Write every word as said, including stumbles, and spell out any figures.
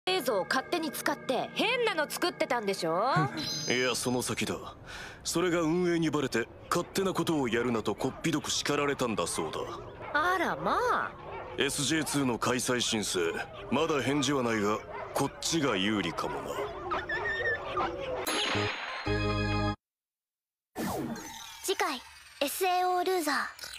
映像を勝手に使って変なの作ってたんでしょいや、その先だ。それが運営にバレて勝手なことをやるなとこっぴどく叱られたんだそうだ。 あらまあ。 エスジェーツー の開催申請まだ返事はないが、こっちが有利かもな。 次回 エスエーオー ルーザー。